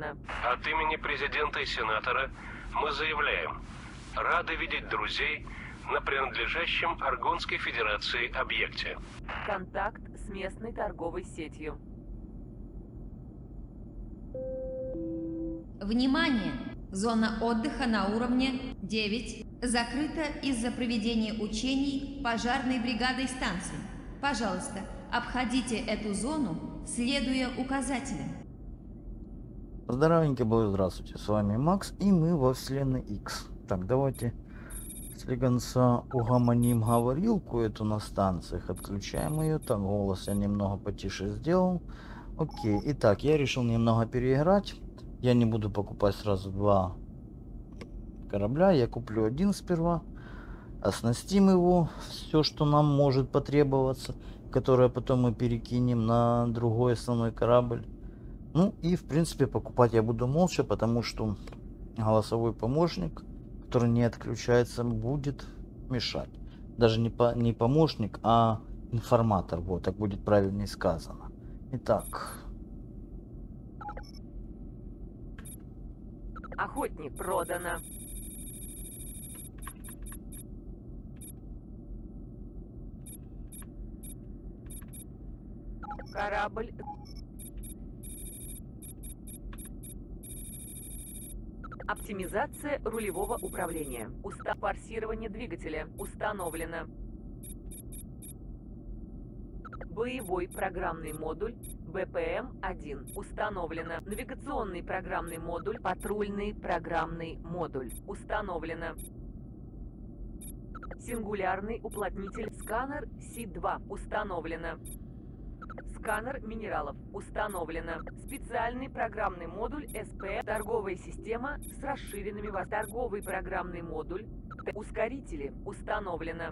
установлено. От имени президента и сенатора мы заявляем: рады видеть друзей на принадлежащем Аргонской Федерации объекте. Контакт с местной торговой сетью. Внимание! Зона отдыха на уровне 9 закрыта из-за проведения учений пожарной бригадой станции. Пожалуйста, обходите эту зону, следуя указателям. Здоровенько было, здравствуйте, с вами Макс, и мы во вселенной X. Так, давайте слегонца угомоним говорилку эту на станциях, отключаем ее. Так, голос я немного потише сделал. Окей, итак, я решил немного переиграть. Я не буду покупать сразу два корабля, я куплю один сперва, оснастим его, все, что нам может потребоваться, которое потом мы перекинем на другой основной корабль. Ну и в принципе покупать я буду молча, потому что голосовой помощник, который не отключается, будет мешать. Даже не помощник, а информатор, вот так будет правильнее сказано. Итак. Охотник продано. Корабль. Оптимизация рулевого управления. Форсирование двигателя установлено. Боевой программный модуль БПМ-1 установлено. Навигационный программный модуль, патрульный программный модуль установлено. Сингулярный уплотнитель сканер С2 установлено. Сканер минералов установлено. Специальный программный модуль СП. Торговая система с расширенными торговый программный модуль. Ускорители установлено.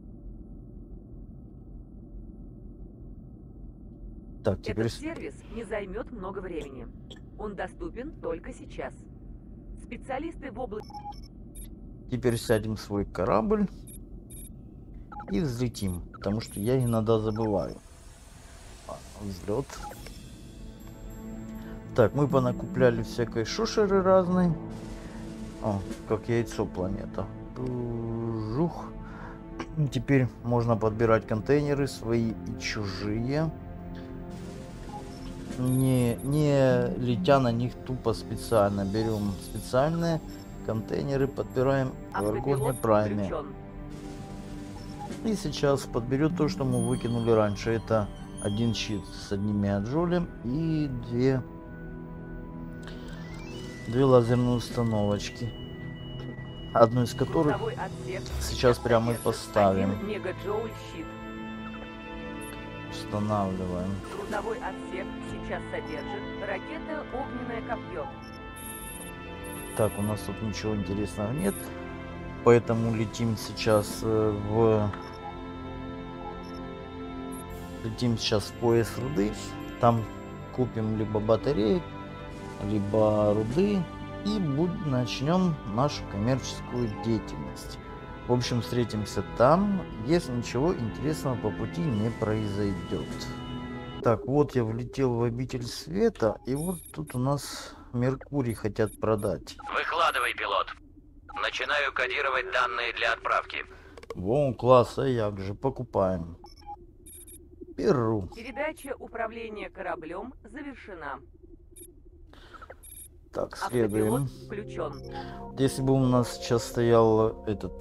Так, теперь... Этот сервис не займет много времени. Он доступен только сейчас. Специалисты в области... Теперь сядем в свой корабль и взлетим, потому что я иногда забываю. Взлет. Так, мы понакупляли всякой шушеры разной. О, как яйцо планета. Жух. Теперь можно подбирать контейнеры свои и чужие. Не летя на них тупо специально. Берем специальные контейнеры, подбираем в Аргоне Прайме. И сейчас подберет то, что мы выкинули раньше. Это один щит с одними аджолем и две лазерные установочки. Одну из которых сейчас прямо и поставим. Устанавливаем. Грузовой отсек сейчас содержит ракета «Огненное копье». Так, у нас тут ничего интересного нет, поэтому летим сейчас в пояс руды. Там купим либо батареи, либо руды и начнем нашу коммерческую деятельность. В общем, встретимся там, если ничего интересного по пути не произойдет. Так, вот я влетел в обитель света, и вот тут у нас Меркурий хотят продать. Выкладывай, пилот. Начинаю кодировать данные для отправки. Вон, класс, а як же, покупаем. Беру. Передача управления кораблем завершена. Так, следуем. Включен. Если бы у нас сейчас стоял этот...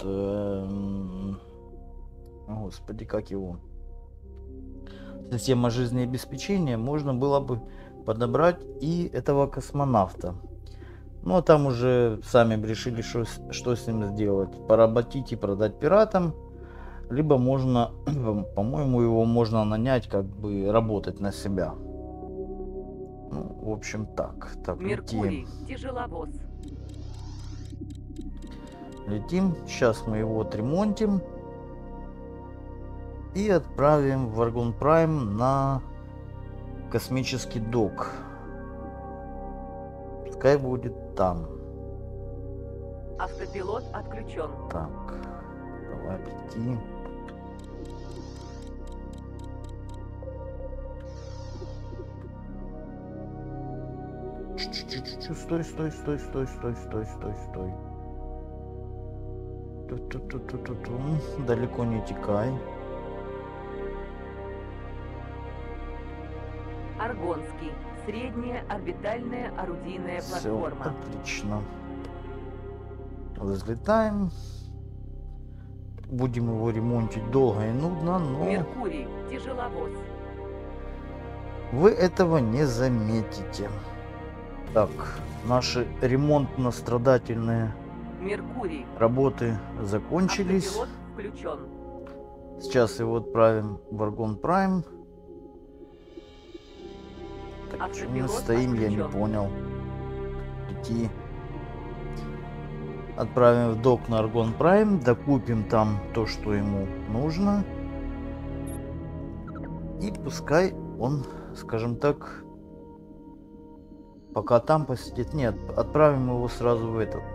Господи, как его? Система жизнеобеспечения, можно было бы подобрать и этого космонавта. Ну а там уже сами решили, что с ним сделать. Поработить и продать пиратам. Либо можно, по-моему, его можно нанять, как бы работать на себя. Ну, в общем, так. Так, Меркурий, летим. тяжеловоз. Летим. Сейчас мы его отремонтим. И отправим в Аргон Прайм на космический док. Пускай будет там. Автопилот отключен. Так. Давай лети. Стой, стой, стой, стой, стой, стой, стой, стой. Ту-ту-ту-ту-ту-ту. Далеко не текай. Аргонский. Средняя орбитальная орудийная Все, платформа. отлично. Взлетаем. Будем его ремонтить долго и нудно, но Меркурий. Тяжеловоз. вы этого не заметите. Так, наши ремонтно-страдательные Меркурий. работы закончились. Автопилот включен. Сейчас его отправим в Аргон Прайм. Так, что мы Автопилот стоим, я не отключен. понял. Лети. Отправим в док на Аргон Прайм, докупим там то, что ему нужно. И пускай он, скажем так, пока там посидит. Нет, отправим его сразу в этот...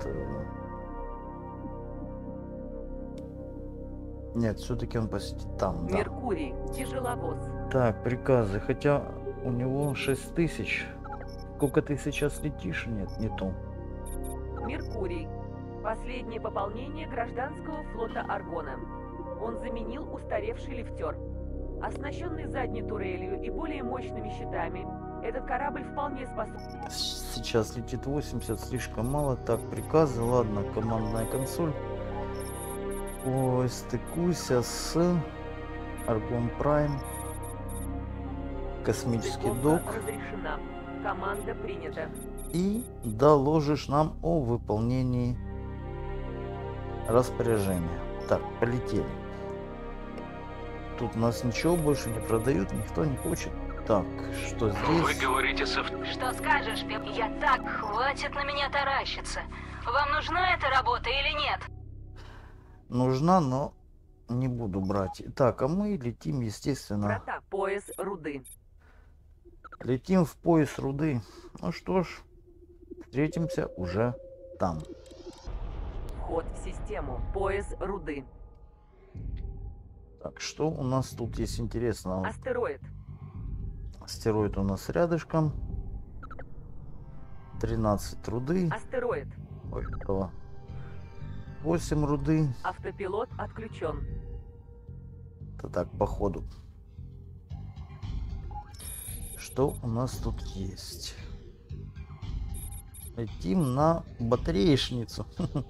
Нет, все-таки он посидит там, да. Меркурий. Тяжеловоз. Так, приказы. Хотя у него 6000. Сколько ты сейчас летишь? Нет, не то. Меркурий. Последнее пополнение гражданского флота Аргона. Он заменил устаревший лифтер. Оснащенный задней турелью и более мощными щитами, этот корабль вполне способен... Сейчас летит 80, слишком мало. Так, приказы. Ладно, командная консоль. Ой, стыкуйся с Аргон Прайм. Космический док. Разрешена. Команда принята. И доложишь нам о выполнении распоряжения. Так, полетели. Тут нас ничего больше не продают, никто не хочет. Так, что Вы здесь? говорите со... Что скажешь, Пеп? Я так, хватит на меня таращиться. Вам нужна эта работа или нет? Нужна, но не буду брать. Так, а мы летим, естественно. Врата. Пояс руды. Летим в пояс руды. Ну что ж, встретимся уже там. Вход в систему. Пояс руды. Так, что у нас тут есть интересного? Астероид. Астероид у нас рядышком. 13 руды. Астероид. Ой, какого? 8 руды. Автопилот отключен. Это так, по ходу. Что у нас тут есть? Летим на батареечницу.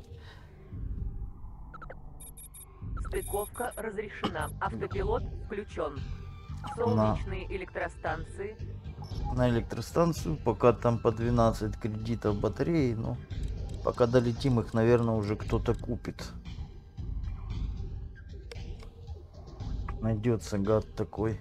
Стыковка разрешена. Автопилот включен. Солнечные электростанции. На электростанцию, пока там по 12 кредитов батареи, но пока долетим, их, наверное, уже кто-то купит. Найдется гад такой.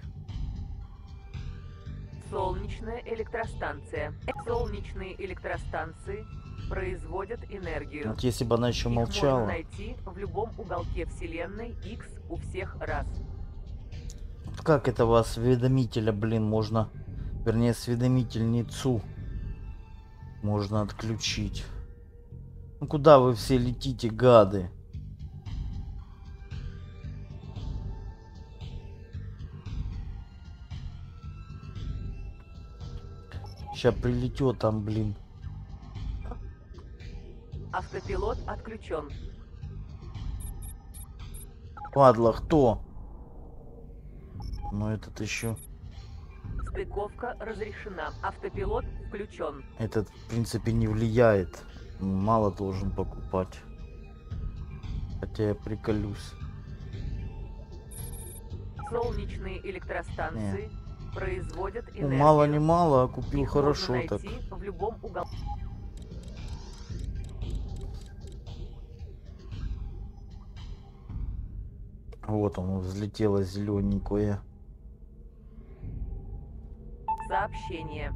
Солнечная электростанция. Солнечные электростанции производят энергию. Вот если бы она еще Их молчала. можно найти в любом уголке Вселенной X у всех раз. Как этого осведомителя, блин, можно... Вернее, осведомительницу можно отключить. Ну куда вы все летите, гады? Сейчас прилетет там, блин. Автопилот отключен. Падла, кто? Ну этот еще... Стыковка разрешена. Автопилот включен. Этот, в принципе, не влияет. Мало должен покупать. Хотя я приколюсь. Солнечные электростанции производят Ну, энергию. мало не мало, а купил Их хорошо можно так. найти в любом уголке. Вот он, взлетело зелененькое. Сообщение.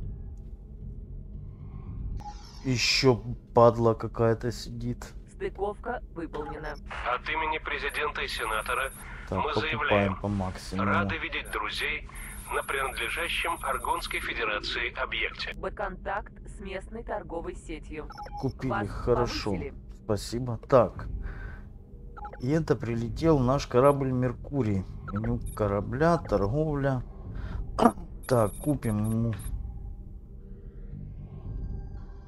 Еще падла какая-то сидит. Стыковка выполнена. От имени президента и сенатора Так, мы покупаем заявляем. по максимуму. Рады видеть друзей на принадлежащем Аргонской Федерации объекте. Бэконтакт с местной торговой сетью. Купили, Вас хорошо. повысили. Спасибо. Так. И это прилетел наш корабль Меркурий. Меню корабля, торговля. Так, купим ему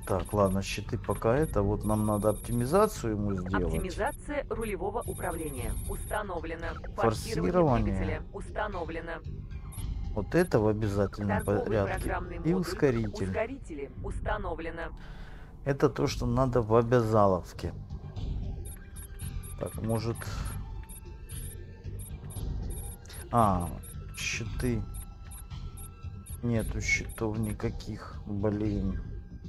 Так, ладно, щиты пока это. Вот нам надо оптимизацию ему сделать. Оптимизация рулевого управления установлена. Форсирование. Двигателя установлено. Вот это в обязательном Торговый порядке. программный И модуль. ускоритель. Ускорители установлено. Это то, что надо в обязаловке. Так, может... щиты. Нету щитов никаких. Блин.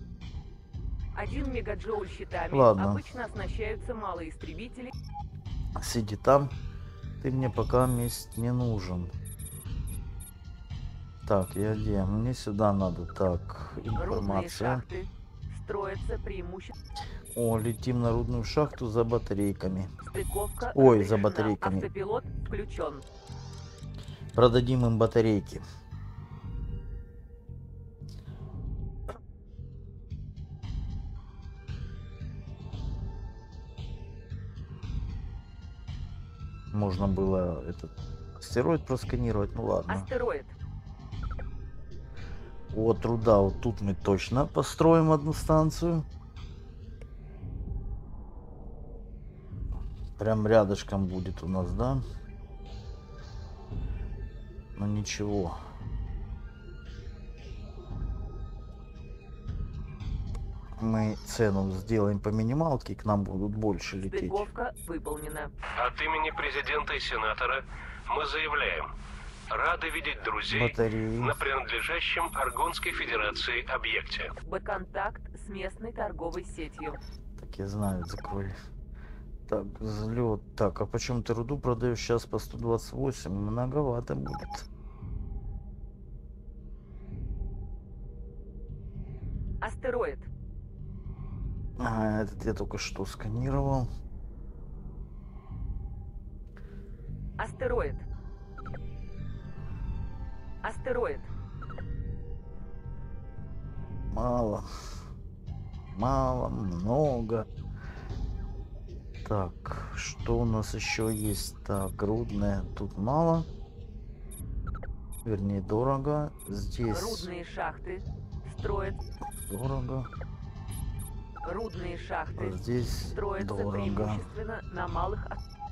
1 мегаджоуль щитами. Ладно. Обычно оснащаются малые истребители. Сиди там. Ты мне пока месть не нужен. Так, я где? Мне сюда надо. Так, Рудные информация. шахты строятся преимущественно. О, летим на рудную шахту за батарейками. Стыковка Ой, за разрешена. батарейками. Автопилот включен. Продадим им батарейки. Можно было этот астероид просканировать, ну ладно. Астероид. Вот труда, вот тут мы точно построим одну станцию. Прям рядышком будет у нас, да? Но ничего. Мы цену сделаем по минималке, к нам будут больше лететь. Стыковка выполнена. От имени президента и сенатора мы заявляем. Рады видеть друзей Батареи. на принадлежащем Аргонской Федерации объекте. Б-контакт с местной торговой сетью. Так я знаю, закрой. Так, взлет. Так, а почему ты руду продаешь сейчас по 128? Многовато будет. Астероид. А, этот я только что сканировал. Астероид. Астероид. Мало. Мало, много. Так, что у нас еще есть? Так, грудная. Тут мало. Вернее, дорого. Здесь Рудные шахты строят. дорого. Рудные шахты А здесь строятся дорого. преимущественно на малых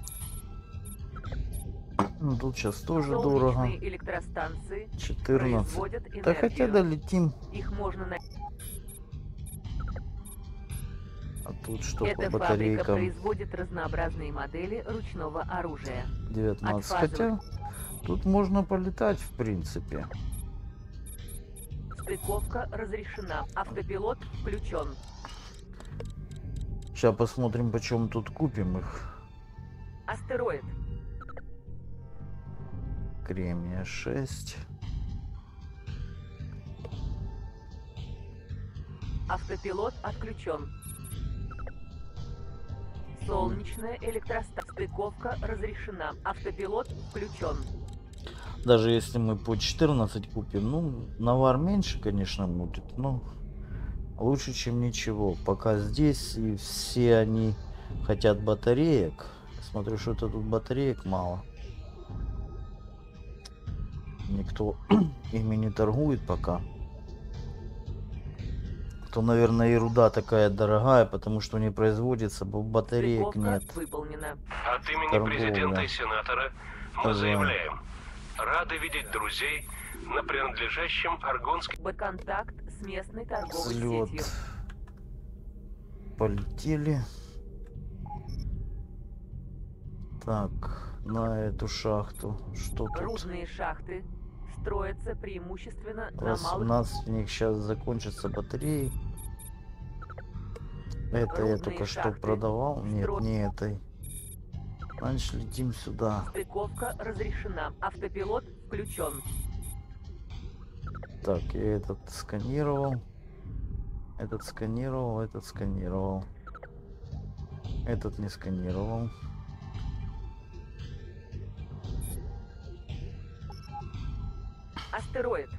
Ну, тут сейчас тоже дорого. солнечные электростанции 14. производят энергию. Да хотя долетим. Их можно на... А тут что Эта по фабрика батарейкам? производит разнообразные модели ручного оружия. 19. От Хотя тут можно полетать в принципе. Стыковка разрешена. Автопилот включен. Сейчас посмотрим, почем тут купим их. Астероид. Кремния 6. Автопилот отключен. Солнечная электростанция. Стыковка разрешена. Автопилот включен. Даже если мы по 14 купим, ну, навар меньше, конечно, будет, но лучше, чем ничего. Пока здесь и все они хотят батареек. Смотрю, что это тут батареек мало. Никто ими не торгует пока. То, наверное, и руда такая дорогая, потому что не производится, батареек Стыковка нет. выполнена. От имени Торговля. президента и сенатора мы Ага. заявляем. Рады видеть друзей на принадлежащем Аргонской... Б-контакт с местной торговой Взлет. сетью. Полетели. Так, на эту шахту. Что тут? Рудные шахты строятся преимущественно на Раз у малых... нас в них сейчас закончатся батареи. Это я Рудные только что шахты продавал. Нет, стро- не этой. Значит, летим сюда. Стыковка разрешена. Автопилот включен. Так, я этот сканировал. Этот сканировал, этот сканировал. Этот не сканировал. Астероид.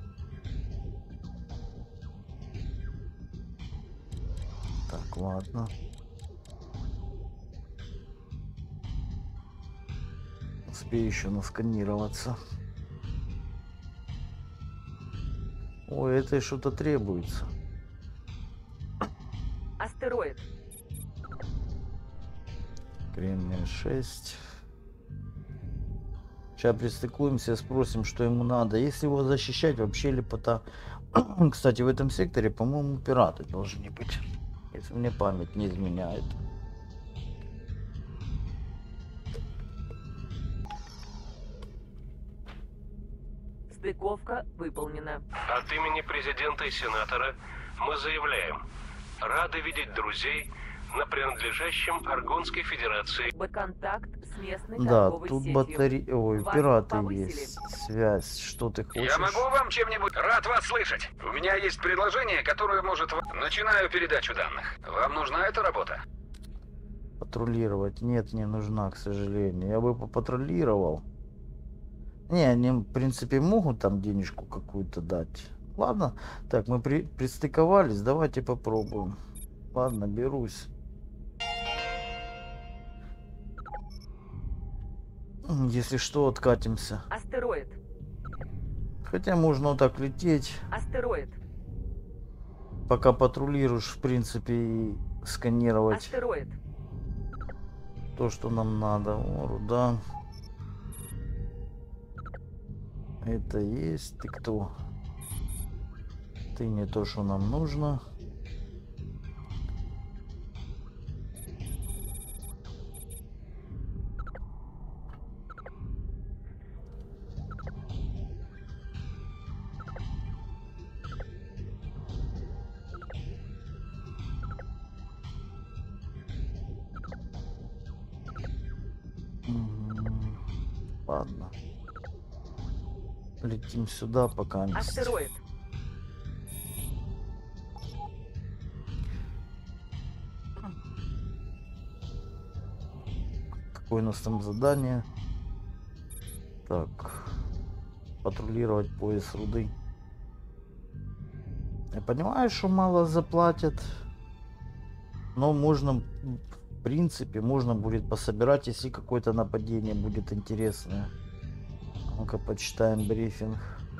Так, ладно. Успею еще насканироваться. Ой, это что-то требуется. Кремния 6. Сейчас пристыкуемся, спросим, что ему надо. Если его защищать, вообще лепота. Кстати, в этом секторе, по-моему, пираты должны быть. Если мне память не изменяет. Стыковка выполнена. От имени президента и сенатора мы заявляем. Рады видеть друзей на принадлежащем Аргонской Федерации. Контакт с местной Да, торговой тут сетью. батареи... Ой, Вас пираты повысили? есть. Связь. Что ты хочешь? Я могу вам чем-нибудь? Рад вас слышать. У меня есть предложение, которое может... Начинаю передачу данных. Вам нужна эта работа? Патрулировать? Нет, не нужна, к сожалению. Я бы попатрулировал. Не, они, в принципе, могут там денежку какую-то дать. Ладно. Так, мы пристыковались. Давайте попробуем. Ладно, берусь. Если что, откатимся. Астероид. Хотя можно вот так лететь. Астероид. Пока патрулируешь, в принципе, и сканировать Астероид. то, что нам надо. О, руда. Это есть. Ты кто? Ты не то, что нам нужно. Ладно. Летим сюда, пока не... Астероид. Какое у нас там задание? Так. Патрулировать пояс руды. Я понимаю, что мало заплатят. Но можно, в принципе, можно будет пособирать, если какое-то нападение будет интересное. Ну-ка, почитаем брифинг.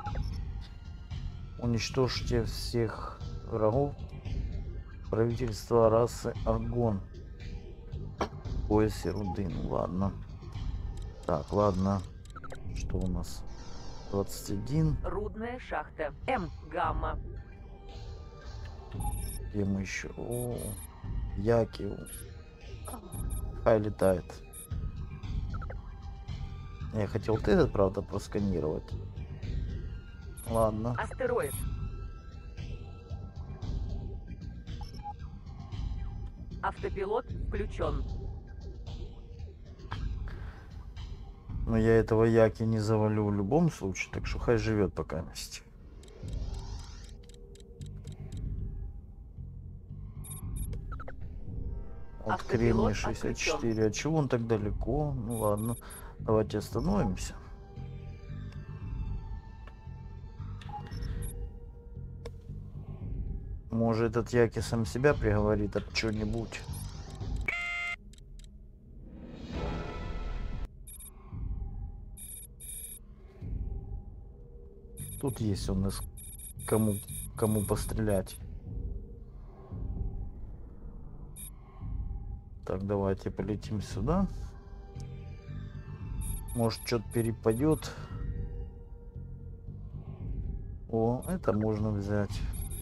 Уничтожьте всех врагов правительства расы Аргон. В поясе руды. Ну ладно. Так, ладно. Что у нас? 21. Рудная шахта. М. Гамма. Где мы еще? О, Яки. Хай летает. Я хотел вот этот, правда, просканировать. Ладно. Астероид. Автопилот включен. Но я этого Яки не завалю в любом случае, так что хай живет пока вместе. Вот Кремний 64. А чего он так далеко? Ну ладно. Давайте остановимся. Может, этот Яки сам себя приговорит об что-нибудь. Тут есть у нас кому пострелять. Так, давайте полетим сюда. Может, что-то перепадет. О, это можно взять.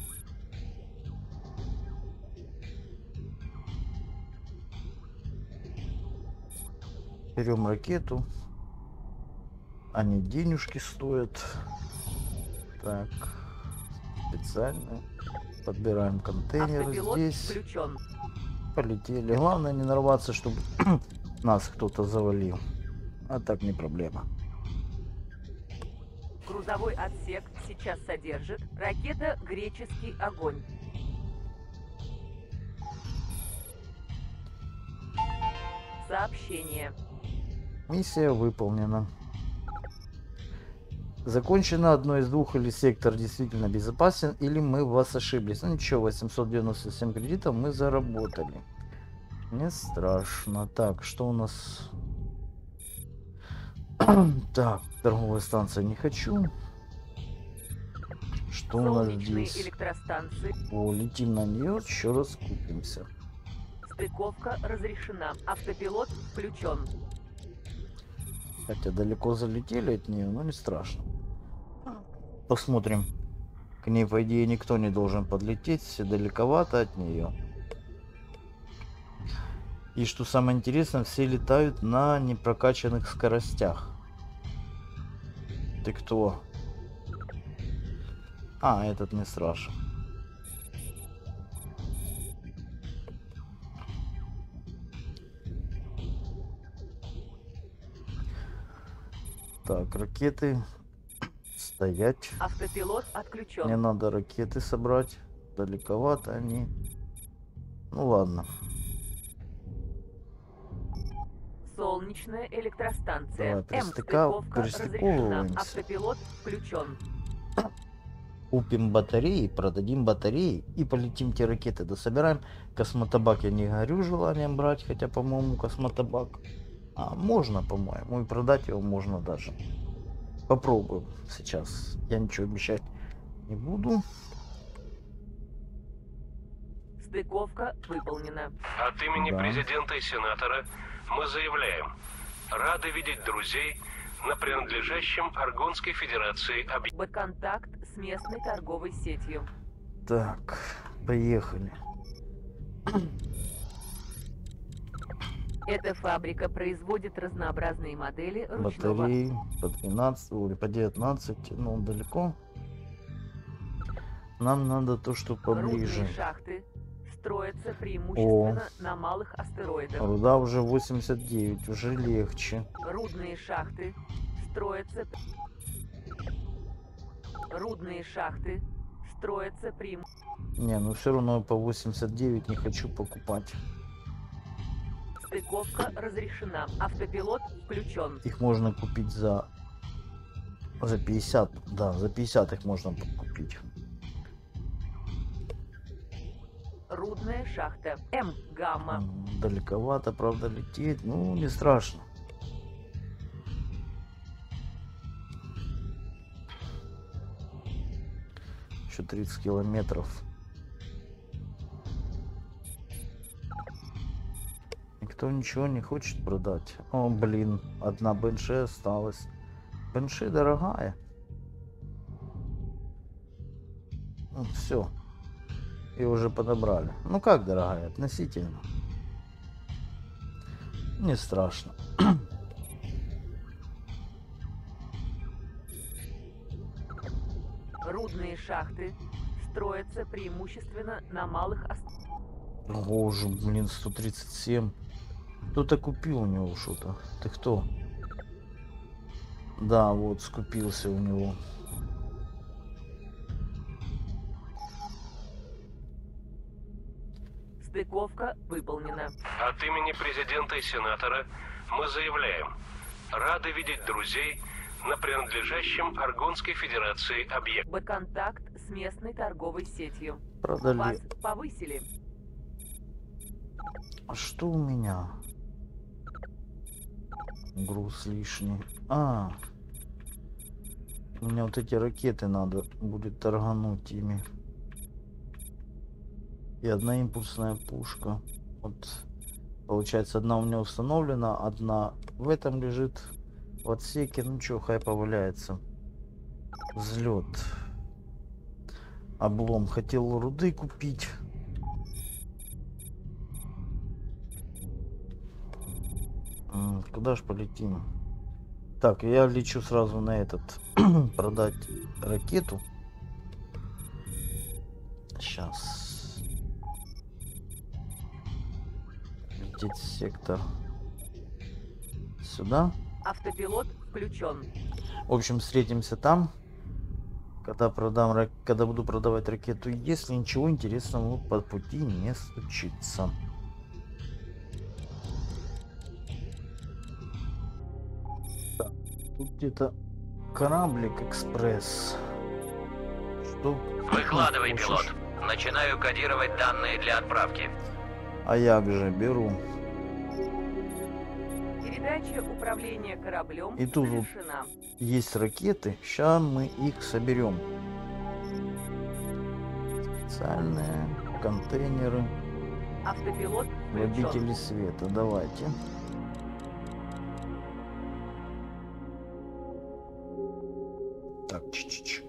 Берем ракету. Они денежки стоят. Так, специально. Подбираем контейнер Автопилот здесь. включен. Полетели. Главное не нарваться, чтобы нас кто-то завалил. А так не проблема. Грузовой отсек сейчас содержит ракета «Греческий огонь». Сообщение. Миссия выполнена. Закончено одно из двух, или сектор действительно безопасен, или мы вас ошиблись. Ну ничего, 897 кредитов мы заработали. Не страшно. Так, что у нас? Так, торговая станция не хочу. Что у нас Солнечные здесь? электростанции. О, летим на нее, еще раз купимся. Стыковка разрешена. Автопилот включен. Хотя далеко залетели от нее, но не страшно. Посмотрим. К ней, по идее, никто не должен подлететь, все далековато от нее. И что самое интересное, все летают на непрокачанных скоростях. Ты кто? А, этот не страшен. Так, ракеты стоять. Автопилот отключен. Мне надо ракеты собрать. Далековато они. Ну ладно. Солнечная электростанция. Давай, Стыковка разрешена. пристыковываемся. Автопилот включен. Купим батареи, продадим батареи и полетим те ракеты. Дособираем. Космотабак я не горю желанием брать, хотя, по-моему, космотабак. А, можно, по-моему, и продать его можно даже. Попробуем сейчас. Я ничего обещать не буду. Стыковка выполнена. От имени Да. президента и сенатора мы заявляем. Рады видеть друзей на принадлежащем Аргонской Федерации объекте. Контакт с местной торговой сетью. Так, поехали. Эта фабрика производит разнообразные модели ручного. Батареи по 12 или по 19, ну далеко. Нам надо то, что поближе. Рудные шахты строятся преимущественно на малых астероидах. Руда уже 89, уже легче. Рудные шахты строятся... Рудные шахты строятся Не, ну все равно по 89 не хочу покупать. Стыковка разрешена. Автопилот включен. Их можно купить за 50. Да, за 50 их можно купить. Рудная шахта. М-гамма. Далековато, правда, лететь. Ну, не страшно. Еще 30 километров. Никто ничего не хочет продать. О, блин, одна Бенши осталась. Бенши дорогая. Все. И уже подобрали. Ну как дорогая? Относительно. Не страшно. Рудные шахты строятся преимущественно на малых Ого, уже, блин, 137. Кто-то купил у него что-то. Ты кто? Да, вот, скупился у него. Стыковка выполнена. От имени президента и сенатора мы заявляем. Рады видеть друзей на принадлежащем Аргонской Федерации объекте. Контакт с местной торговой сетью. Продали. Вас повысили. А что у меня? Груз лишний. А. У меня вот эти ракеты надо будет торгануть ими. И одна импульсная пушка. Вот. Получается, одна у меня установлена, одна в этом лежит. В отсеке. Ну что, хай поваляется. Взлет. Облом. Хотел руды купить. Куда ж полетим? Так, я лечу сразу на этот. Продать ракету. Сейчас. Лететь в сектор. Сюда. Автопилот включен. В общем, встретимся там. Когда продам, когда буду продавать ракету, если ничего интересного по пути не случится. Так, тут где-то кораблик экспресс. Что? Выкладывай, Слушай, пилот. Начинаю кодировать данные для отправки. А як же, беру. Передача управления кораблем И тут вот совершена. есть ракеты. Сейчас мы их соберем. Специальные контейнеры. Автопилот включен. Обители света, давайте. Так, чич-чич.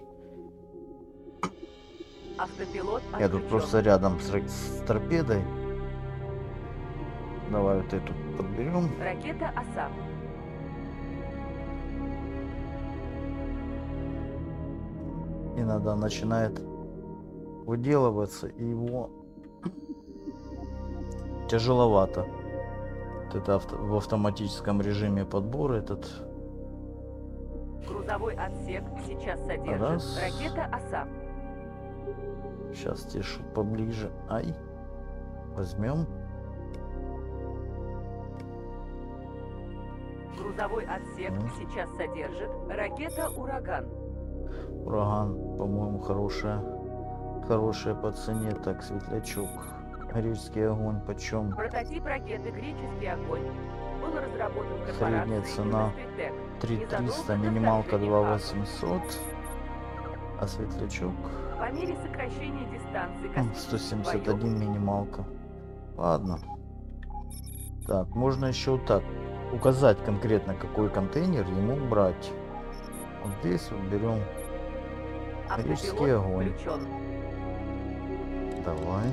Автопилот Я отключен. тут просто рядом с торпедой. Давай вот эту подберем. Ракета «Оса». Иногда начинает выделываться, и его тяжеловато. Вот это в автоматическом режиме подбора этот. Грузовой отсек сейчас содержит. Раз. Ракета «Оса». Сейчас тешу поближе. Ай. Возьмем. Грузовой отсек сейчас содержит. Ракета «Ураган». Ураган, по-моему, хорошая. Хорошая по цене. Так, светлячок. Греческий огонь почем? Прототип ракеты «Греческий огонь» был разработан Средняя корпорацией цена Industry Tech 3300, незадолго до минималка вторжения 2800. А светлячок По мере сокращения дистанции космических 171 боёв минималка. Ладно. Так, можно еще вот так указать конкретно, какой контейнер ему брать. Вот здесь вот берем греческий автопилот огонь. включен. Давай.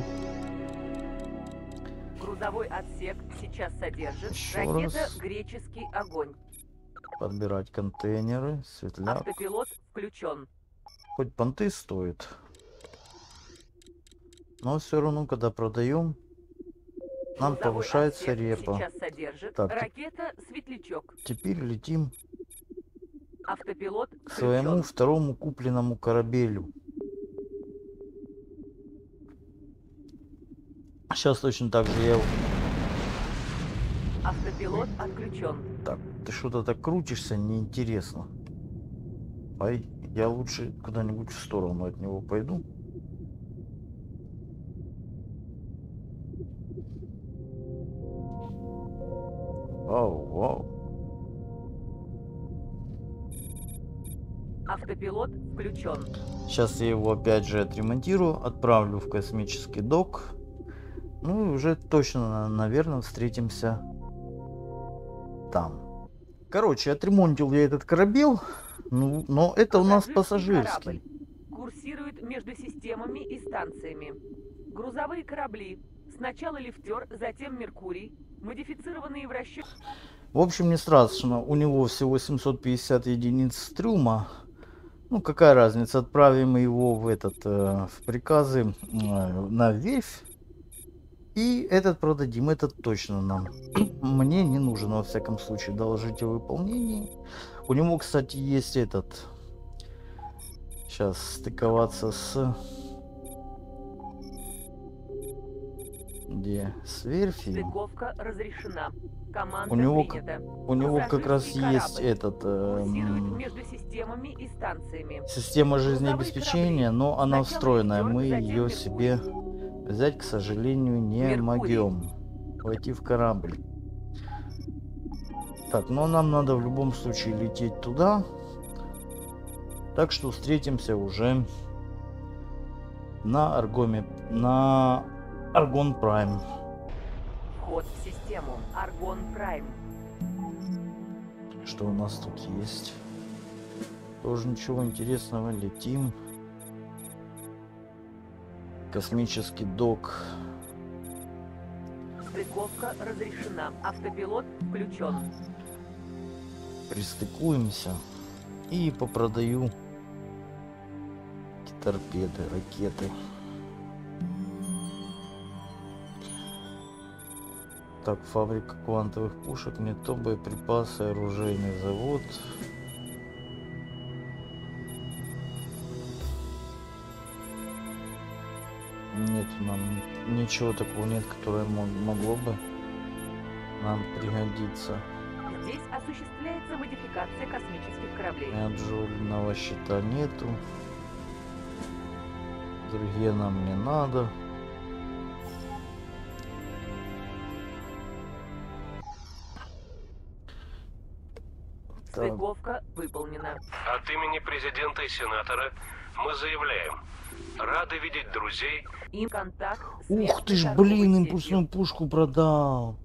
Грузовой отсек сейчас содержит. Еще Ракета раз. «Греческий огонь». Подбирать контейнеры. Светляк. Автопилот включен. Хоть понты стоит. Но все равно, когда продаем, нам Грузовой повышается отсек репа. сейчас содержит. Так, Ракета «Светлячок». теперь летим Автопилот к своему включен. второму купленному корабелю. Сейчас точно так же я... Автопилот отключен. Так, ты что-то так крутишься, неинтересно. Ай, я лучше куда-нибудь в сторону от него пойду. Вау, вау. Автопилот включен. Сейчас я его опять же отремонтирую, отправлю в космический док. Ну и уже точно, наверное, встретимся там. Короче, отремонтил я этот корабел, ну, но это у нас пассажирский. Корабль курсирует между системами и станциями. Грузовые корабли. Сначала лифтер, затем Меркурий. Модифицированные в расчет. В общем, не страшно, у него всего 750 единиц трюма. Ну, какая разница, отправим его в этот, в приказы на верфь. И этот продадим, этот точно нам. Мне не нужен, во всяком случае, доложить о выполнении. У него, кстати, есть этот... Сейчас стыковаться с... Где? С верфью. Стыковка разрешена. Команда У него, принята. у него как раз Пассажирский есть корабль этот... курсирует между системами и станциями. система жизнеобеспечения, но она Сначала встроенная. лифтер, Мы затем ее Меркурий. себе взять, к сожалению, не Меркурий. могем. Войти в корабль. Так, но нам надо в любом случае лететь туда. Так что встретимся уже на Аргоме, на Аргон Прайм. Вход в систему. Аргон Прайм. Что у нас тут есть? Тоже ничего интересного. Летим. Космический док. Стыковка разрешена. Автопилот включен. Пристыкуемся. И попродаю эти торпеды, ракеты. Так, фабрика квантовых пушек, не то боеприпасы, оружейный завод. Нет, нам ничего такого нет, которое могло бы нам пригодиться. Здесь осуществляется модификация космических кораблей. Джульного щита нету. Другие нам не надо. Так, Стыковка выполнена. От имени президента и сенатора мы заявляем, Рады видеть друзей. Им контакт с Ух местной ты ж, торговой блин, сетью. импульсную пушку продал.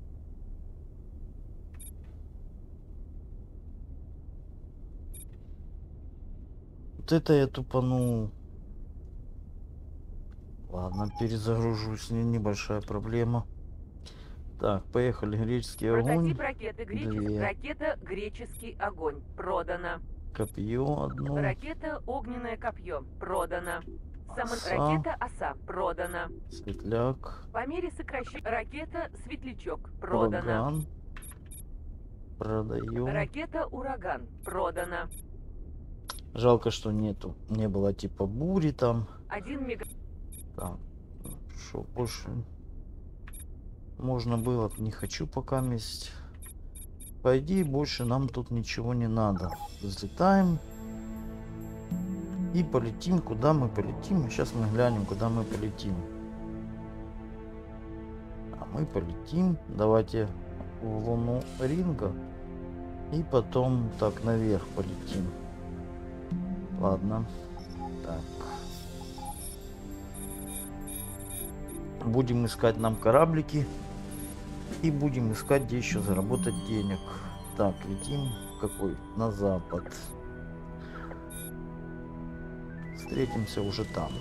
Вот это я тупанул. Ладно, перезагружусь, небольшая проблема. Так, поехали, греческий огонь. Прототип ракеты Две. Ракета «Греческий огонь» продана. Копье одно. Ракета «Огненное копье» продана. Оса. Ракета «Оса» продана. Светляк. По мере сокращения ракета «Светлячок» продана. Ураган. Продаем. Ракета «Ураган» продана. Жалко, что не было типа бури там. 1 мега... Так, что больше можно было, не хочу пока месть. По идее, больше нам тут ничего не надо. Взлетаем и полетим, куда мы полетим. Сейчас мы глянем, куда мы полетим. А мы полетим, давайте в луну Ринга и потом так наверх полетим. Ладно, так. Будем искать нам кораблики. И будем искать, где еще заработать денег. Так, летим какой? На запад. Встретимся уже там.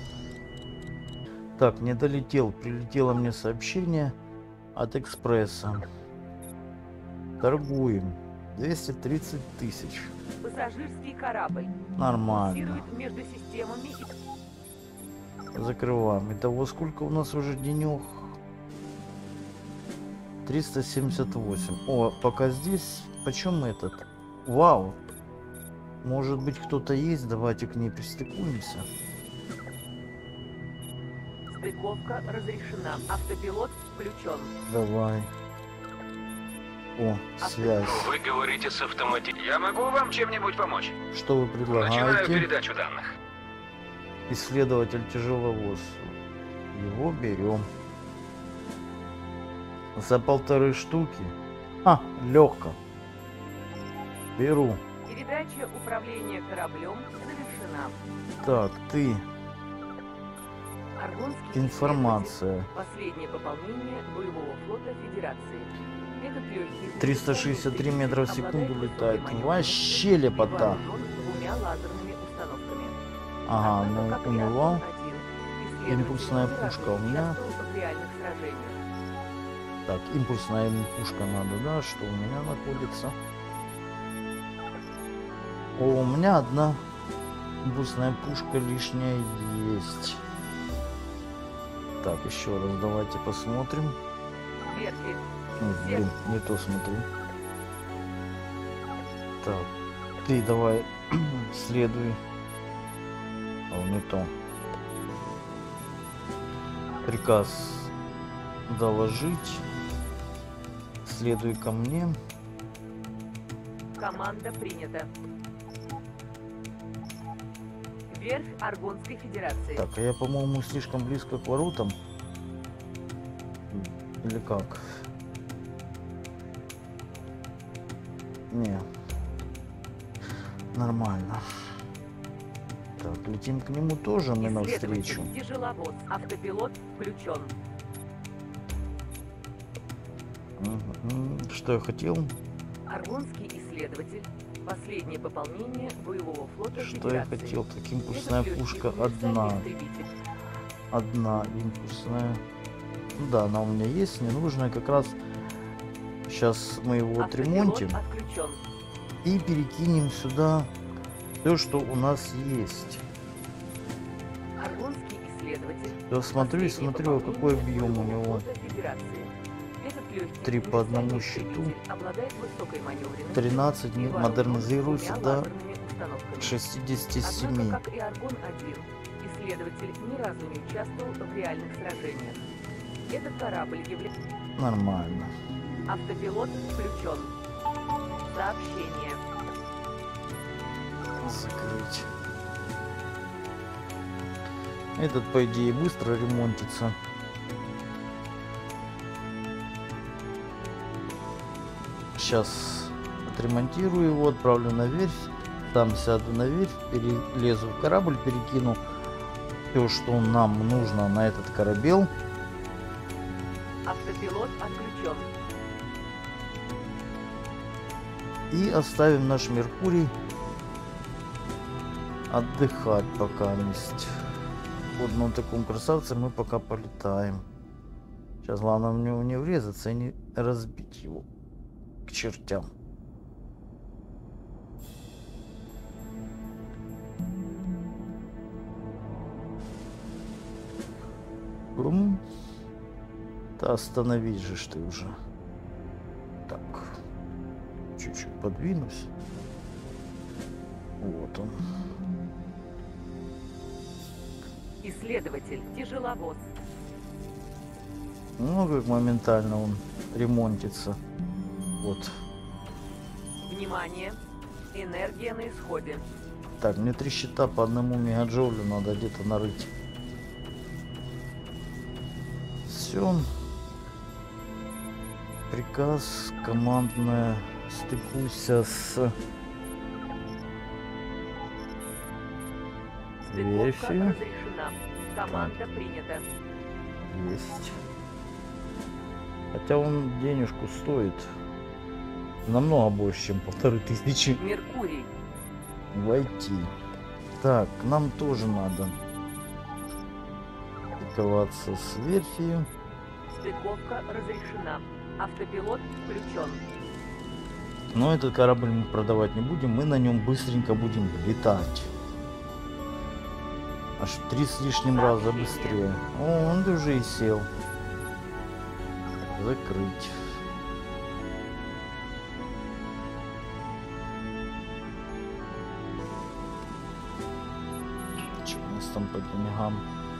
Так, не долетел. Прилетело мне сообщение от Экспресса. Торгуем. 230 тысяч. Пассажирский корабль. Нормально. Курсирует между системами и... Закрываем. Итого сколько у нас уже денег? 378. О, пока здесь. Почем этот? Вау. Может быть, кто-то есть? Давайте к ней пристыкуемся. Стыковка разрешена. Автопилот включен. Давай. О, связь. Вы говорите с автоматическим. Я могу вам чем-нибудь помочь? Что вы Начинаю предлагаете? передачу данных. Исследователь тяжеловоз. Его берем. За 1,5 штуки. А, легко. Беру. Передача управления кораблем завершена. Так, ты. Аргонский Информация. исследователь. Последнее пополнение боевого флота Федерации. Этот легкий 363 метра в секунду обладает летает. высокой Вообще маневренностью и лепота. вооружен двумя лазерными установками. Ага, Однако, ну как у и него Аргон-1, исследователь импульсная ни разу пушка, не у меня- участвовал в реальных сражениях. Так, импульсная ему пушка надо, да? Что у меня находится? О, у меня одна импульсная пушка лишняя есть. Так, еще раз давайте посмотрим. Верфи. Ой, блин, не то смотрю. Так, ты давай следуй. О, не то. Приказ доложить. Следуй ко мне. Команда принята. Верфь Аргонской Федерации. Так, а я, по-моему, слишком близко к воротам. Или как? Не. Нормально. Так, летим к нему тоже мы навстречу. Исследователь тяжеловоз. Автопилот включен. Что я хотел? Аргонский исследователь. Последнее пополнение боевого флота Что я Федерации. хотел? Так импульсная Этот легкий пушка универсальный одна. истребитель. Одна импульсная. Ну да, она у меня есть. Не нужно как раз. Сейчас мы его Автопилот отремонтим. отключен. И перекинем сюда все, что у нас есть. Аргонский исследователь. Я смотрю и Последнее смотрю, какой пополнение объем у боевого него. флота Федерации. Этот легкий 3 по одному универсальный счету. истребитель обладает высокой маневренностью 13 и вооружен модернизируется двумя до лазерными установками. 67. Однако, как и Аргон-1, исследователь ни разу не участвовал в реальных сражениях. Этот корабль является... Нормально. Автопилот включен. Сообщение. Закрыть. Этот, по идее, быстро ремонтится. Сейчас отремонтирую его, отправлю на верфь. Там сяду на верфь, перелезу в корабль, перекину все, что нам нужно на этот корабел. Автопилот отключен. И оставим наш Меркурий отдыхать пока есть. Вот на таком красавце мы пока полетаем. Сейчас главное в него не врезаться и не разбить его к чертям. Бум. Да остановись же ж ты уже. Так. Чуть-чуть подвинусь. Вот он. Исследователь, тяжеловоз. Ну, как моментально он ремонтится. Вот. Внимание! Энергия на исходе. Так, мне 3 щита по 1 мегаджоулю надо где-то нарыть. Все. Приказ командная. Стыкуйся с Стыковка верфью. разрешена. Команда принята. Есть. Хотя он денежку стоит. Намного больше, чем 1500 Меркурий. войти. Так, нам тоже надо стыковаться с верфью. Стыковка разрешена. Автопилот включен. Но этот корабль мы продавать не будем. Мы на нем быстренько будем летать. Аж в 3 с лишним раза быстрее. О, он уже и сел. Закрыть. Что у нас там по деньгам?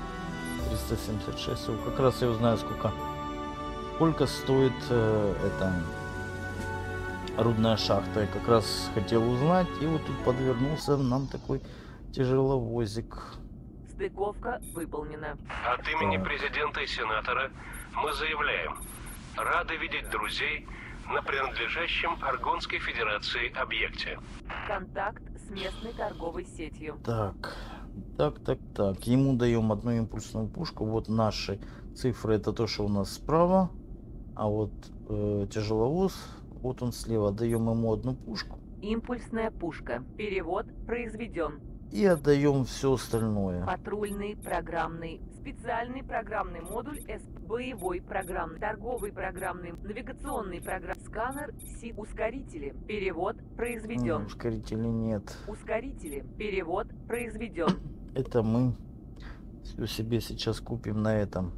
376. Как раз я узнаю, сколько стоит эта рудная шахта. Я как раз хотел узнать. И вот тут подвернулся нам такой тяжеловозик. Стыковка выполнена. От имени Так. президента и сенатора мы заявляем. Рады видеть друзей на принадлежащем Аргонской Федерации объекте. Контакт с местной торговой сетью. Так. Ему даем 1 импульсную пушку. Вот наши цифры, это то, что у нас справа. А вот тяжеловоз, вот он слева. Даем ему 1 пушку. Импульсная пушка. Перевод произведен. И отдаем все остальное. Патрульный программный. Специальный программный модуль С. Боевой программный. Торговый программный. Навигационный программ. Сканер Си. Ускорители. Перевод произведен. Ускорителей нет. Ускорители. Перевод произведен. Это мы все себе сейчас купим на этом.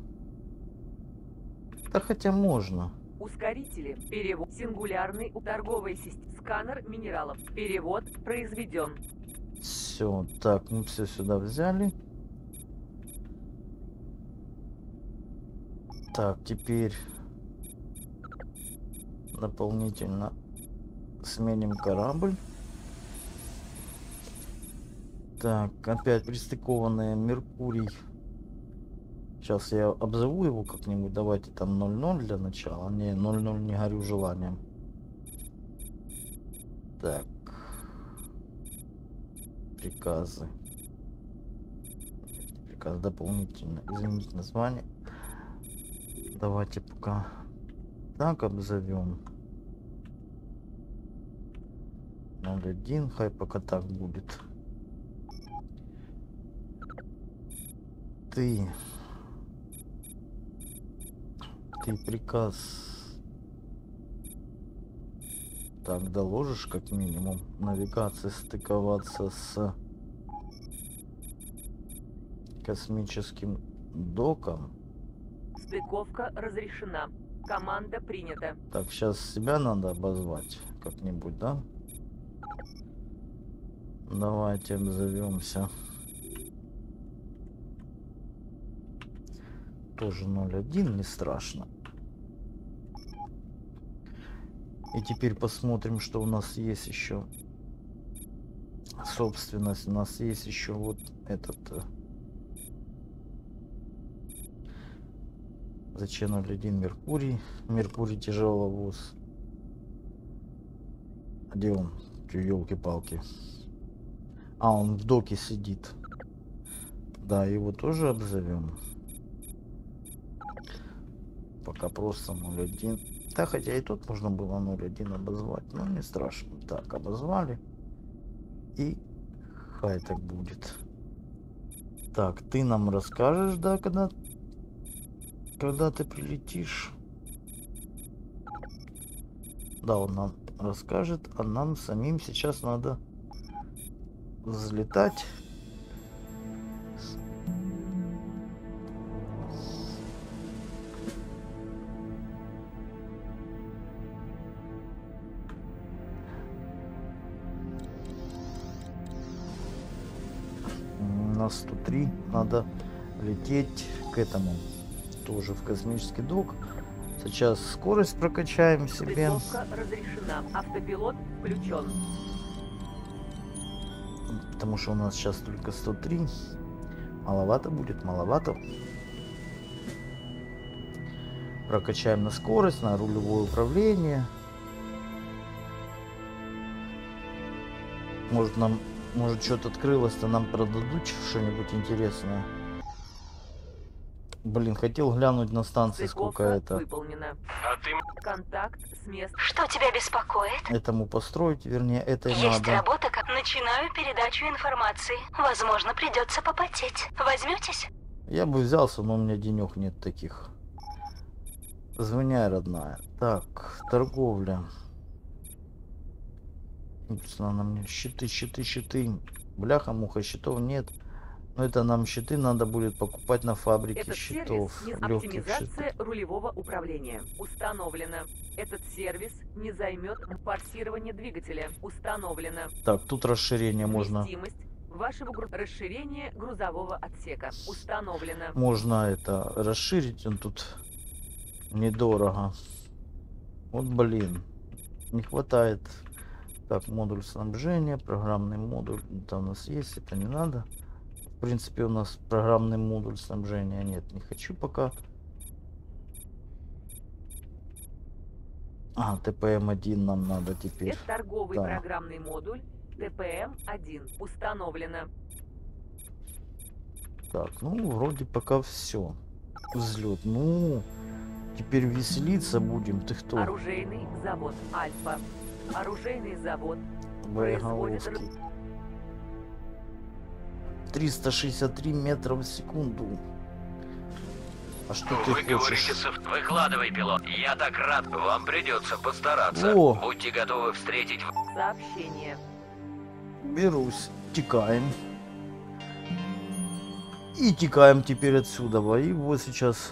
Да хотя можно. Ускорители. Перевод. Сингулярный. Торговая система. Сканер минералов. Перевод произведен. Все, так, мы все сюда взяли. Так, теперь дополнительно сменим корабль. Так, опять пристыкованный Меркурий. Сейчас я обзову его как-нибудь. Давайте там 00 для начала. Не, 00 не горю желанием. Так. Приказы. Приказ дополнительно. Изменить название. Давайте пока так обзовем. 01. Хай пока так будет. Ты приказ так доложишь как минимум навигации стыковаться с космическим доком. Стыковка разрешена. Команда принята. Так, сейчас себя надо обозвать как-нибудь, да? Давайте обзовемся. Тоже 01, не страшно. И теперь посмотрим, что у нас есть еще. Собственность. У нас есть еще вот этот. Зачем 01 Меркурий? Меркурий тяжеловоз. Где он? Елки-палки. А, он в доке сидит. Да, его тоже обзовем. Пока просто 0.1. Да, хотя и тут можно было 0.1 обозвать, но не страшно. Так, обозвали. И хай так будет. Так, ты нам расскажешь, да, когда ты прилетишь? Да, он нам расскажет, а нам самим сейчас надо взлетать. На 103 надо лететь к этому, тоже в космический док. Сейчас скорость прокачаем себе. Стыковка разрешена. Автопилот включен. Потому что у нас сейчас только 103. Маловато будет, маловато. Прокачаем на скорость, на рулевое управление. Может что-то открылось-то, нам продадут что-нибудь интересное. Блин, хотел глянуть на станции, сколько это. Выполнена. А ты... Контакт с местом. Что тебя беспокоит? Этому построить, вернее, этой Есть надо. работа, как начинаю передачу информации. Возможно, придется попотеть. Возьметесь? Я бы взялся, но у меня денег нет таких. Звоняй, родная. Так, торговля. Надо мне щиты. Бляха-муха, щитов нет. Но это нам щиты надо будет покупать на фабрике Этот щитов. сервис Легких оптимизация щитов. рулевого управления. Установлено. Этот сервис не займет форсирование двигателя. Установлено. Так, тут расширение можно. Вместимость вашего расширения грузового отсека. Установлено. Можно это расширить. Он тут недорого. Вот блин. Не хватает. Так, модуль снабжения, программный модуль. Это у нас есть, это не надо. В принципе, у нас программный модуль снабжения нет. Не хочу пока. А, ТПМ-1 нам надо теперь. Это торговый Да. программный модуль ТПМ-1. Установлено. Так, ну, вроде пока все. Взлет. Ну, теперь веселиться будем. Ты кто? Оружейный завод Альфа. Оружейный завод. Боеголовки. 363 метра в секунду. А что ты Вы говорите, хочешь? выкладывай, пилот. Я так рад, вам придется постараться. О! Будьте готовы встретить... Сообщение. Берусь. Текаем. И текаем теперь отсюда. И вот сейчас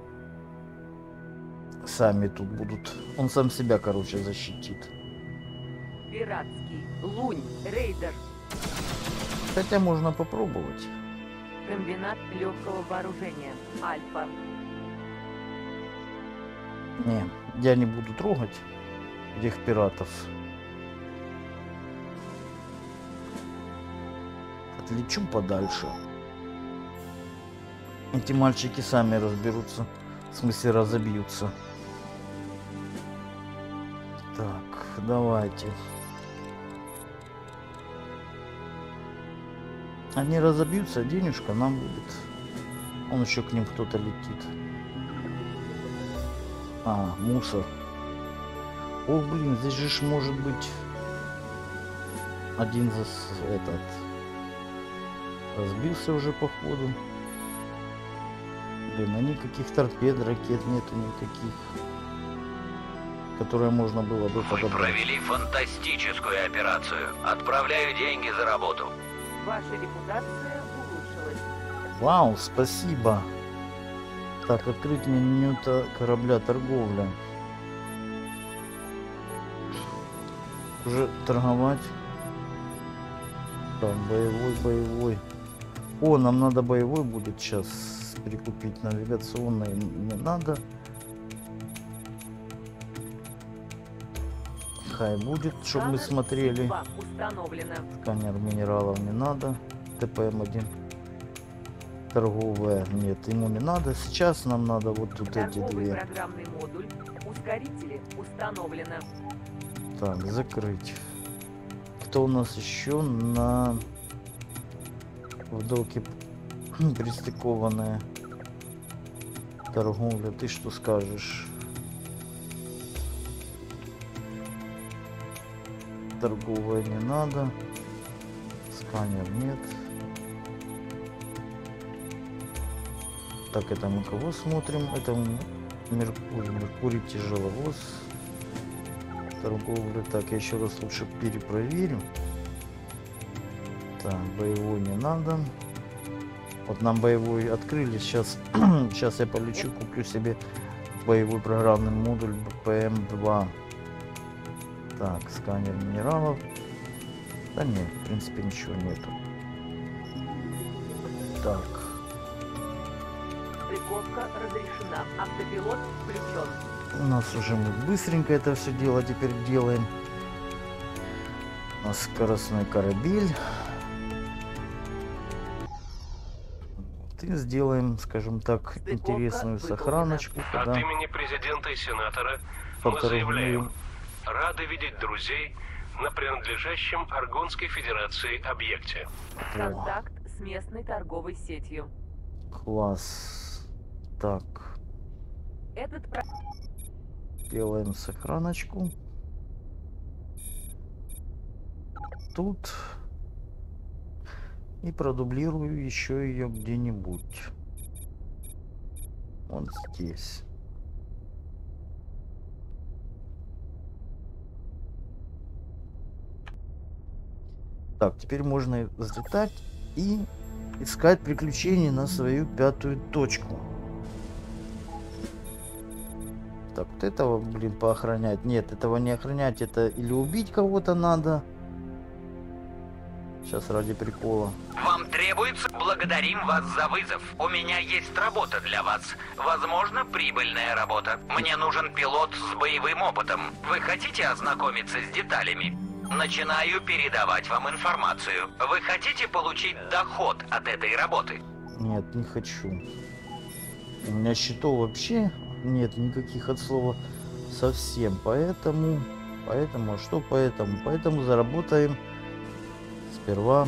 сами тут будут. Он сам себя, короче, защитит. Пиратский. Лунь. Рейдер. Хотя можно попробовать. Комбинат легкого вооружения. Альфа. Не, я не буду трогать этих пиратов. Отлечу подальше. Эти мальчики сами разберутся. В смысле, разобьются. Так, давайте. Они разобьются, а денежка нам будет. Он еще к ним кто-то летит. А, мусор. О, блин, здесь же ж может быть один этот разбился уже походу. Блин, а никаких торпед, ракет нету никаких, которые можно было бы Вы подобрать. провели фантастическую операцию. Отправляю деньги за работу. Ваша репутация улучшилась. Вау, спасибо. Так, открыть меню корабля торговля. Уже торговать. Так, боевой. О, нам надо боевой будет сейчас прикупить. Навигационный не надо. Хай будет, чтобы мы Сканер смотрели. Сигма установлено. Сканер минералов не надо. ТПМ-1. Торговая. Нет, ему не надо. Сейчас нам надо вот тут эти Торговый две. программный модуль. Ускорители установлено. Так, закрыть. Кто у нас еще в доке Пристыкованная торговля. Ты что скажешь? Торговая не надо. Сканер нет. Так, это мы кого смотрим? Это Меркурий. Меркурий тяжеловоз. Торговля. Так, я еще раз лучше перепроверю. Так, боевой не надо. Вот нам боевой открыли. Сейчас, сейчас я полечу, куплю себе боевой программный модуль БПМ-2. Так, сканер минералов. Да нет, в принципе ничего нету. Так. Стыковка разрешена. Автопилот включен. У нас уже мы быстренько это все дело теперь делаем. У нас скоростной корабель. Вот, и сделаем, скажем так, Стыковка интересную выполнена. сохраночку. От Когда имени президента и сенатора мы поторгуем. заявляем, рады видеть друзей на принадлежащем Аргонской Федерации объекте. Контакт с местной торговой сетью. Класс. Так, Этот делаем сохраночку. Тут. И продублирую еще ее где-нибудь. Вот здесь. Так, теперь можно взлетать и искать приключения на свою 5-ю точку. Так, вот этого, блин, поохранять. Нет, этого не охранять. Это или убить кого-то надо. Сейчас ради прикола. Вам требуется? Благодарим вас за вызов. У меня есть работа для вас. Возможно, прибыльная работа. Мне нужен пилот с боевым опытом. Вы хотите ознакомиться с деталями? Начинаю передавать вам информацию. Вы хотите получить доход от этой работы? Нет, не хочу. У меня счетов вообще нет никаких от слова совсем. Поэтому, а что поэтому? Поэтому заработаем сперва,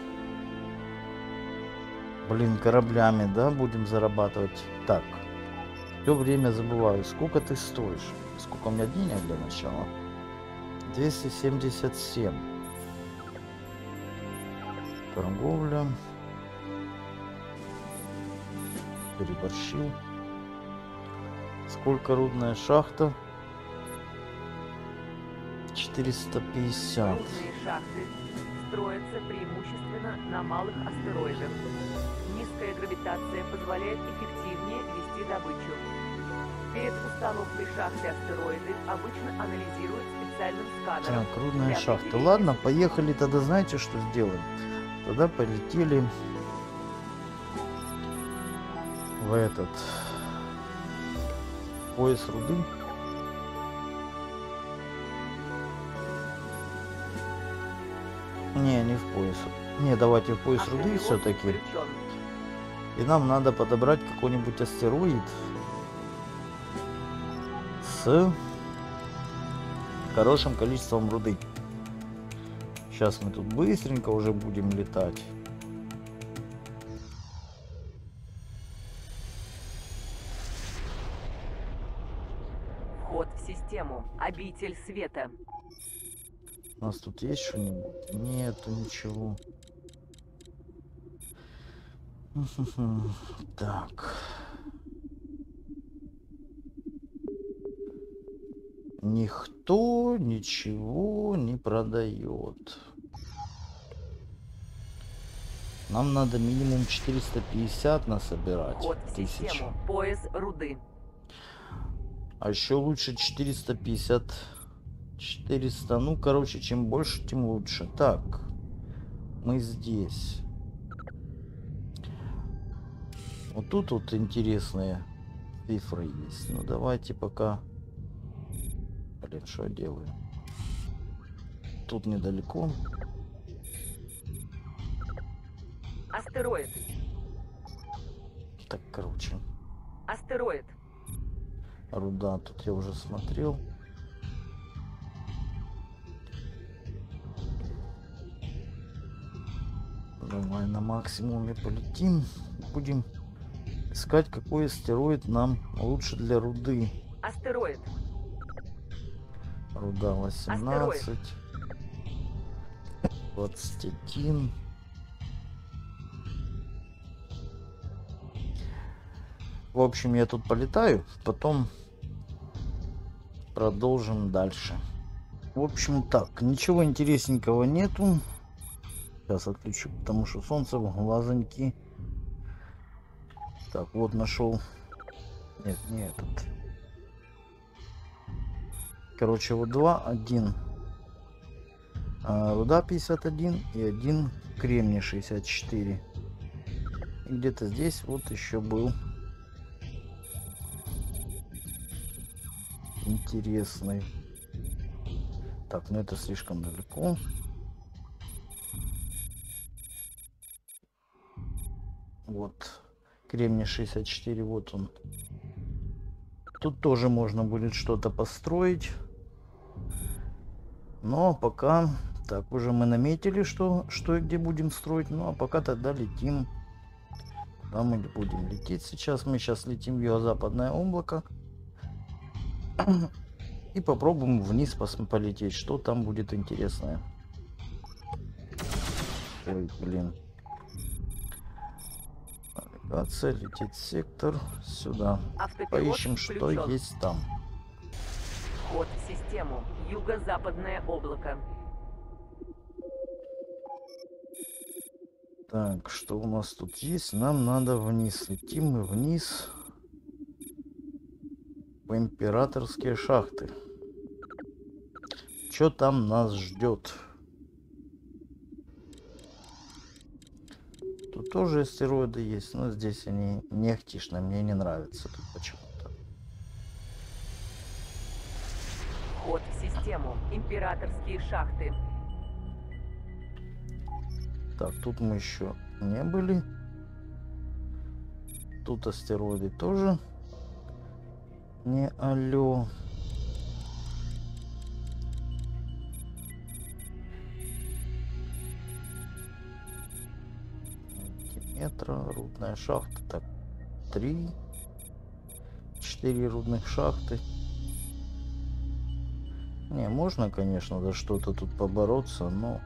блин, кораблями, да, будем зарабатывать. Так, все время забываю, сколько ты стоишь. Сколько у меня денег для начала? 277. Торговля. Переборщил. Сколько рудная шахта? 450. рудные шахты строятся преимущественно на малых астероидах. Низкая гравитация позволяет эффективнее вести добычу. Перед установкой шахты астероиды обычно анализируют специальным сканером. Так, рудная для шахта. определения Ладно, поехали тогда, знаете, что сделаем? Тогда полетели в этот пояс руды. Не в пояс. Не, давайте в пояс руды автопилот все-таки. включен. И нам надо подобрать какой-нибудь астероид с хорошим количеством руды. Сейчас мы тут быстренько уже будем летать. Вход в систему. Обитель света. У нас тут есть что-нибудь? Нету ничего. Так. Никто ничего не продает. Нам надо минимум 450 насобирать. Вход в Тысяч. систему. Пояс руды. А еще лучше 450. 400. Ну, короче, чем больше, тем лучше. Так. Мы здесь. Вот тут вот интересные цифры есть. Ну, давайте пока... Блин, что я делаю? Тут недалеко. Астероид. Так, короче. Астероид. Руда тут я уже смотрел. Давай на максимуме полетим. будем искать, какой астероид нам лучше для руды. Астероид. Руда 18. 21. В общем, я тут полетаю, потом продолжим дальше. В общем, так, ничего интересненького нету. Сейчас отключу, потому что солнце в глазоньки. Так, вот нашел. Нет, не этот. Короче, вот два. Один руда 51 и один кремний 64. И где-то здесь вот еще был интересный. Так, ну это слишком далеко. Вот кремний 64, вот он. Тут тоже можно будет что-то построить. Но пока... Так, уже мы наметили, что и где будем строить. Ну а пока тогда летим. Куда мы будем лететь сейчас? Мы сейчас летим в юго-западное облако. И попробуем вниз полететь, что там будет интересное. Ой, блин. Навигация, лететь сектор, сюда. Автопилот Поищем, что включен. есть там. Вход в систему. Юго-западное облако. Так, что у нас тут есть? Нам надо вниз. Летим мы вниз. В императорские шахты. Что там нас ждет? Тут тоже астероиды есть, но здесь они нехтишные, мне не нравятся тут почему-то. Вход в систему. Императорские шахты. Так, тут мы еще не были. Тут астероиды тоже не алло. Метра, рудная шахта. Так, 3, 4 рудных шахты. Не, можно, конечно, за что-то тут побороться, но...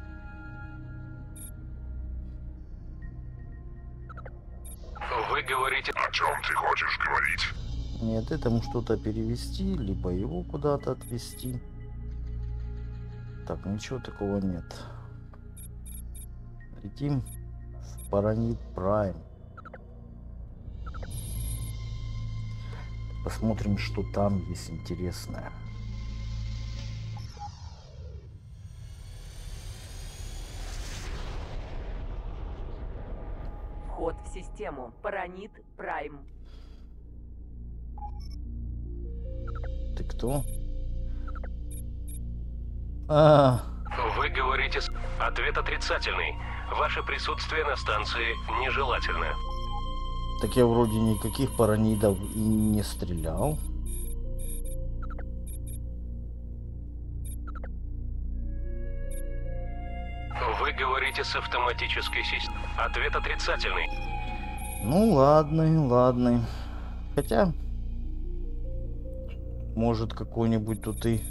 Вы говорите... О чем ты хочешь говорить? Нет, этому что-то перевести, либо его куда-то отвезти. Так, ничего такого нет. Летим в Паранит Прайм. Посмотрим, что там есть интересное. Вход в систему. Паранит Прайм. Ты кто? Вы говорите... Ответ отрицательный. Ваше присутствие на станции нежелательно. Так я вроде никаких паранидов и не стрелял. Вы говорите с автоматической системой. Ответ отрицательный. Ну ладно, ладно. Хотя... Может какой-нибудь тут и...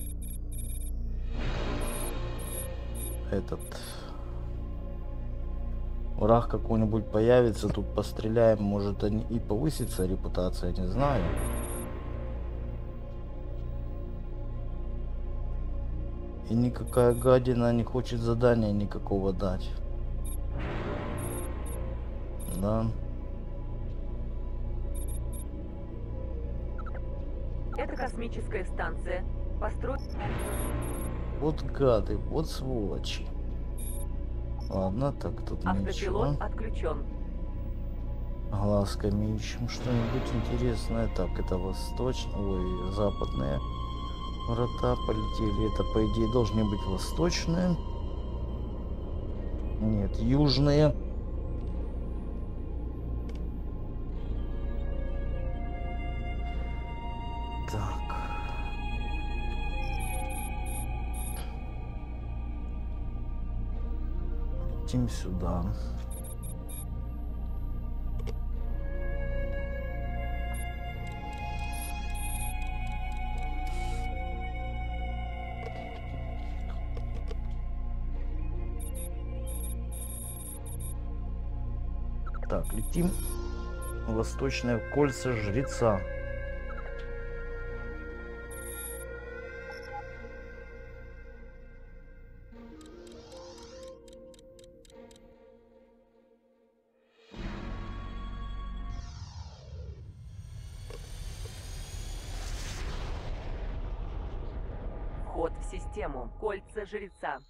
Этот... Враг какой-нибудь появится, тут постреляем, может они и повысится репутация, не знаю. И никакая гадина не хочет задания никакого дать. Да. Это космическая станция. Вот гады, вот сволочи. Ладно, так тут ничего. Автопилот отключен. Глазками ищем что-нибудь интересное. Так, это восточные, ой, западные врата полетели. Это, по идее, должны быть восточные. Нет, южные. Так. Летим сюда. Так, летим в восточное кольца жреца. Вход в систему. Кольца жреца.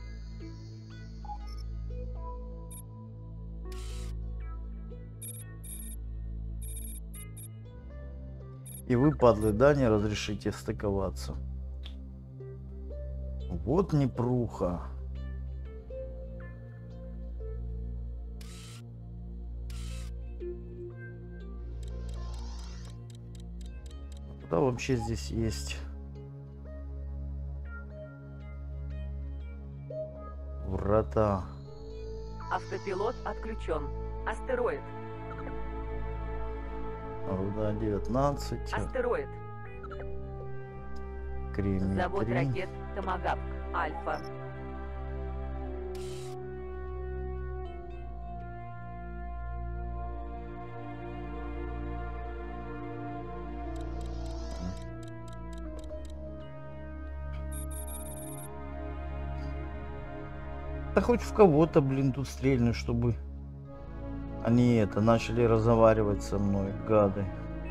И вы, падлы, да, не разрешите стыковаться. Вот непруха. Куда вообще здесь есть врата? Автопилот отключен. Астероид. Руда 19. Астероид. Кремний Завод 3. ракет Томагавк. Альфа. Да хоть в кого-то, блин, тут стрельну, чтобы они начали разговаривать со мной, гады.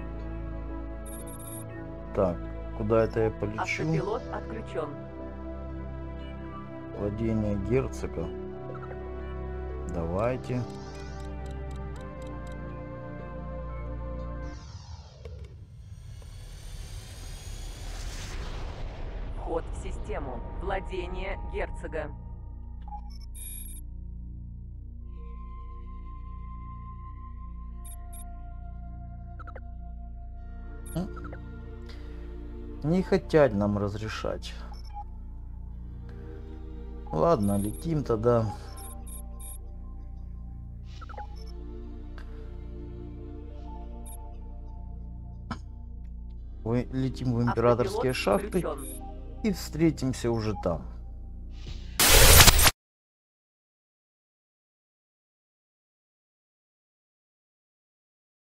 Так, куда это я полечу? Автопилот отключен. Владение герцога. Давайте. Вход в систему. Владение герцога. Не хотят нам разрешать. Ладно, летим тогда. Летим в императорские Автопилот шахты включен. и встретимся уже там.